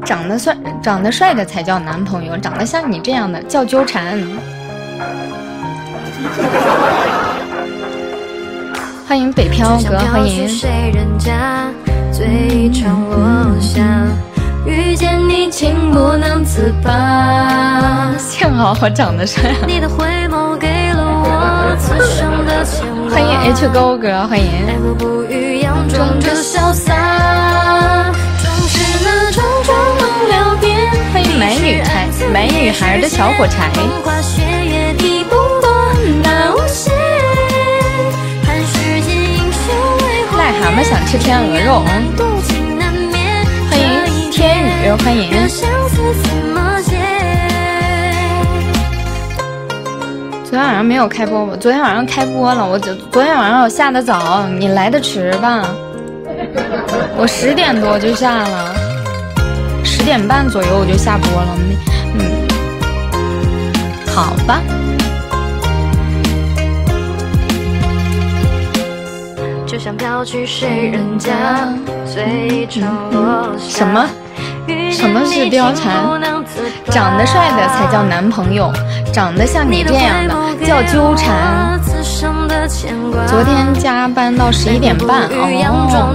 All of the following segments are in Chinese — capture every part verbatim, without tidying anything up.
长得帅长得帅的才叫男朋友，长得像你这样的叫纠缠。欢迎北漂哥，欢迎。最常落下，遇见你情不能自拔。幸好我长得帅啊！你的回眸给了我此生的牵挂。欢迎 H 勾哥，欢迎。不语佯装着潇洒，总是那种装懵了变。欢迎买女孩，买女孩的小火柴。癞蛤蟆想吃天鹅肉。欢迎天宇，欢迎。昨天晚上没有开播，我昨天晚上开播了。我昨昨天晚上我下的早，你来的迟吧？我十点多就下了，十点半左右我就下播了。嗯，好吧。就像飘去谁人家，最常落下。什么？什么是貂蝉？长得帅的才叫男朋友，长得像你这样的叫纠缠。昨天加班到十一点半哦。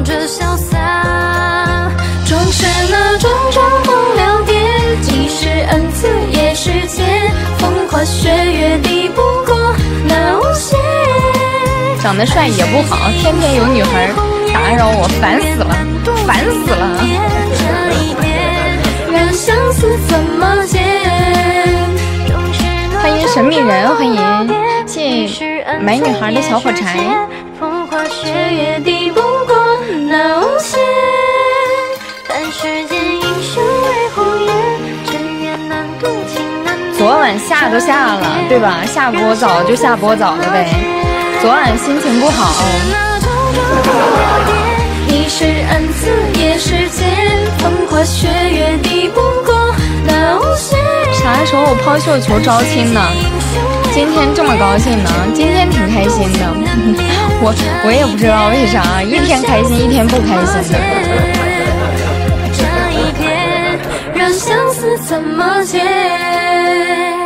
总是那种装疯了癫，既是恩赐也是劫，风花雪月抵不过那无限。长得帅也不好，天天有女孩打扰我，烦死了，烦死了。欢迎神秘人，欢迎，谢谢买女孩的小火柴。昨晚下都下了，对吧？下播早就下播早了呗。昨晚心情不好。你是恩赐也是劫，风花雪月抵不过那无限。啥时候我抛绣球招亲呢？今天这么高兴呢？今天挺开心的。我我也不知道为啥，一天开心一天不开心的。这一别让相思怎么解？